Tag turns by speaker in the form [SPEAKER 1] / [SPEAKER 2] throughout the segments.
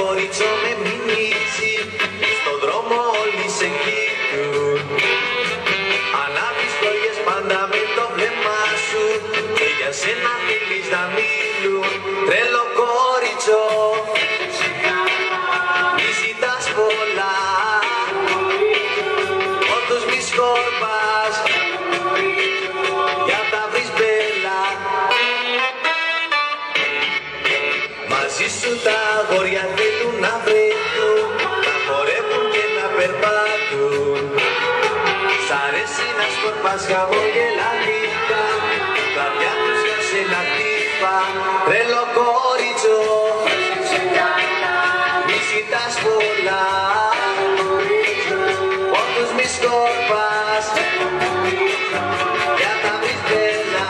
[SPEAKER 1] κορίτσο με μηνύσει, στον δρόμο όλοι σε κοιτούν. Ανάβεις φλόγες πάντα με το βλέμμα σου και για σένα θέλεις να μιλούν. Τρελό κορίτσο, μη ζητάς πολλά, όντως μη σκορπάς, για τα βρεις μπέλα. Μαζί σου τα αγόρια θέλουν να βρεθούν, να χορεύουν και να περπατούν. Σ' αρέσει να σκορπάς χαμογελαδικά, καρδιά τους για σένα χτύπα. Τρελό κορίτσο, μη ζητάς πολλά, όντως μη σκορπάς, για τα βρεις μπέλα.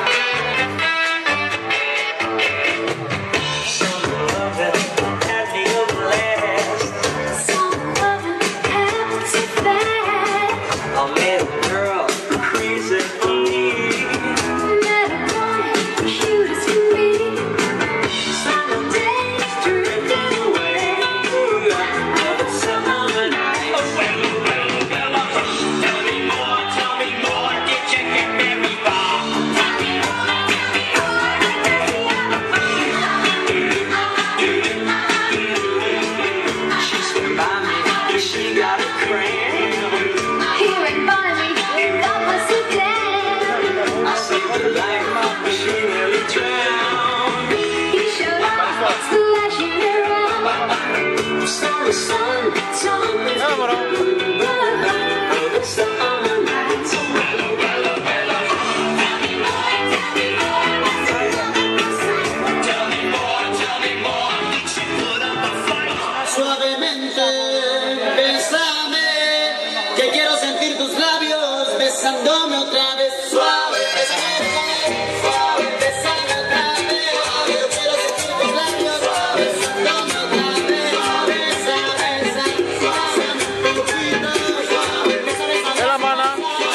[SPEAKER 2] Suavemente, bésame, que quiero sentir tus labios besándome otra vez. Suave, bésame, suave, bésame otra vez. Yo quiero sentir tus labios besándome otra vez. Besa, besa, suavemente un poquito, suave, besa, besa.
[SPEAKER 3] Έλα μάνα,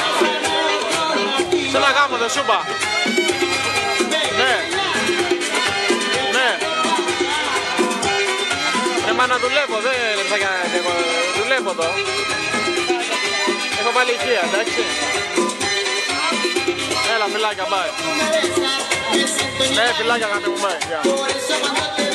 [SPEAKER 3] σε ένα γάμο δεν σου είπα. Ναι, ναι. Μάνα δουλεύω, δεν θα κάνω, δουλεύω εδώ. Έχω βάλει ηχεία, εντάξει. Έλα, φιλάκια, bye. Ναι, φιλάκια, κάντε μου, bye.